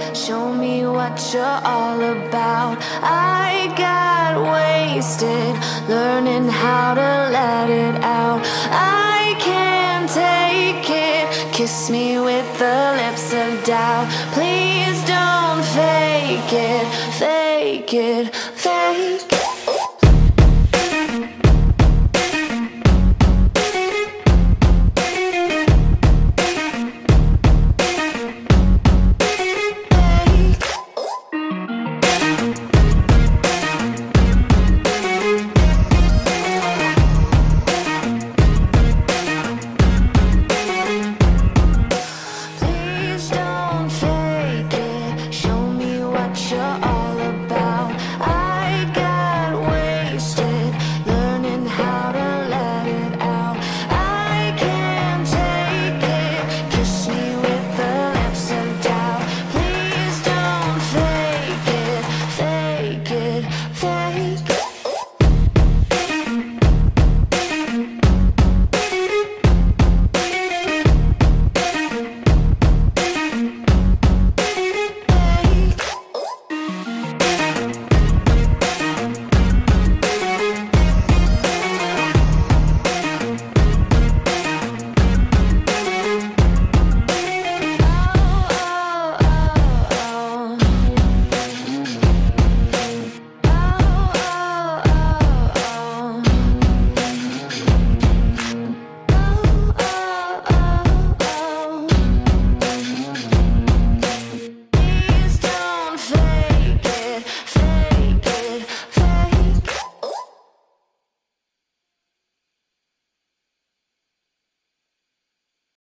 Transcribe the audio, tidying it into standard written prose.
Show me what you're all about. I got wasted learning how to let it out. I can't take it. Kiss me with the lips of doubt. Please don't fake it, fake it, fake it.